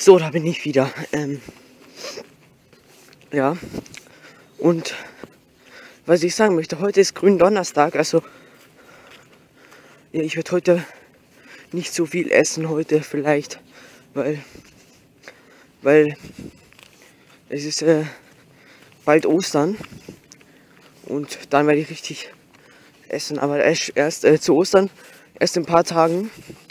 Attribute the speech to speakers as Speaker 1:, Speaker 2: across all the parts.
Speaker 1: So, da bin ich wieder. Ja, und was ich sagen möchte, heute ist Gründonnerstag, also ja, ich werde heute nicht so viel essen heute vielleicht, weil es ist bald Ostern und dann werde ich richtig essen, aber erst zu Ostern, erst in ein paar Tagen.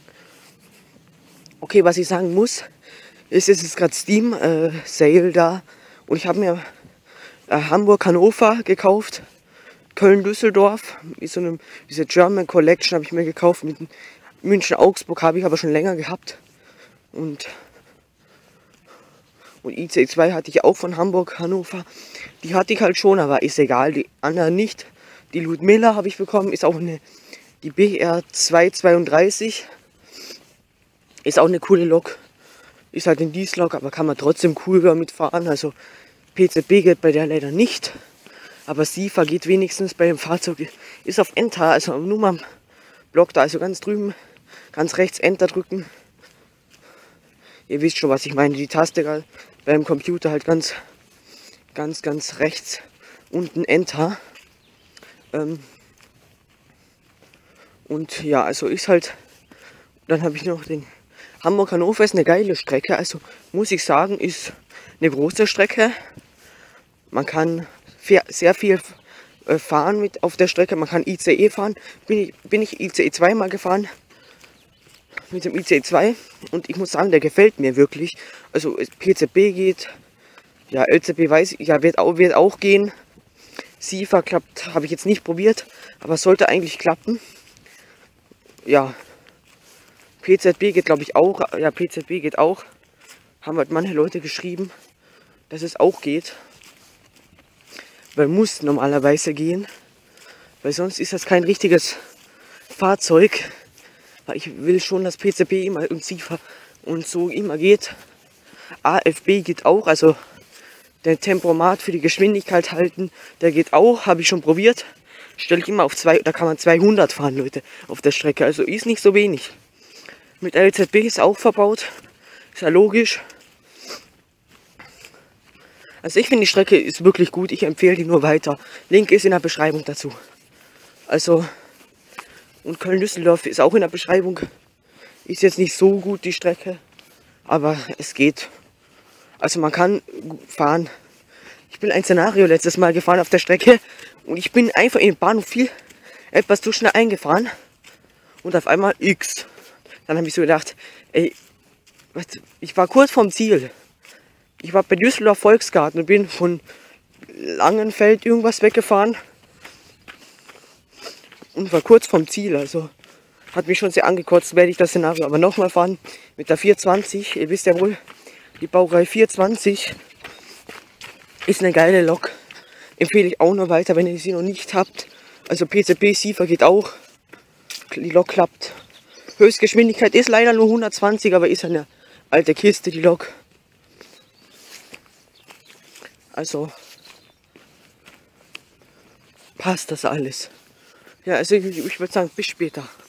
Speaker 1: Okay, was ich sagen muss, ist, es ist gerade Steam Sale da und ich habe mir Hamburg-Hannover gekauft, Köln-Düsseldorf, diese German Collection habe ich mir gekauft, mit München-Augsburg habe ich aber schon länger gehabt und ICE2 hatte ich auch von Hamburg-Hannover, die hatte ich halt schon, aber ist egal, die anderen nicht. Die Ludmilla habe ich bekommen, ist auch die BR 232, ist auch eine coole Lok, ist halt ein Diesellok, aber kann man trotzdem cool damit fahren, also PZB geht bei der leider nicht. Aber SIFA geht wenigstens bei dem Fahrzeug, ist auf Enter, also nur mal am Block da, also ganz drüben, ganz rechts Enter drücken. Ihr wisst schon, was ich meine, die Taste beim Computer halt ganz rechts unten Enter. Und ja, also ist halt, dann habe ich noch den Hamburg-Hannover, ist eine geile Strecke, also muss ich sagen, ist eine große Strecke. Man kann sehr viel fahren mit auf der Strecke. Man kann ICE fahren. Bin ich ICE 2 mal gefahren mit dem ICE 2 und ich muss sagen, der gefällt mir wirklich. Also PZB geht, ja LZB weiß ich, ja wird auch gehen. SIFA klappt, habe ich jetzt nicht probiert, aber sollte eigentlich klappen. Ja, PZB geht glaube ich auch. Ja, PZB geht auch. Haben halt manche Leute geschrieben, dass es auch geht. Weil muss normalerweise gehen, weil sonst ist das kein richtiges Fahrzeug. Weil ich will schon, dass PZB immer und SIFA und so immer geht. AFB geht auch, also der Tempomat für die Geschwindigkeit halten, der geht auch, habe ich schon probiert. Stelle ich immer auf 2, da kann man 200 fahren, Leute, auf der Strecke, also ist nicht so wenig. Mit LZB ist auch verbaut, ist ja logisch. Also ich finde, die Strecke ist wirklich gut, ich empfehle die nur weiter. Link ist in der Beschreibung dazu. Also, und Köln-Düsseldorf ist auch in der Beschreibung. Ist jetzt nicht so gut die Strecke, aber es geht. Also man kann fahren. Ich bin ein Szenario letztes Mal gefahren auf der Strecke und ich bin einfach in den Bahnhof etwas zu schnell eingefahren und auf einmal X. Dann habe ich so gedacht, ey, ich war kurz vorm Ziel. Ich war bei Düsseldorf Volksgarten und bin von Langenfeld irgendwas weggefahren und war kurz vom Ziel. Also hat mich schon sehr angekotzt, werde ich das Szenario aber nochmal fahren mit der 420. Ihr wisst ja wohl, die Baureihe 420 ist eine geile Lok. Empfehle ich auch noch weiter, wenn ihr sie noch nicht habt. Also PZB SIFA geht auch. Die Lok klappt. Höchstgeschwindigkeit ist leider nur 120, aber ist eine alte Kiste, die Lok. Also passt das alles. Ja, also ich würde sagen, bis später.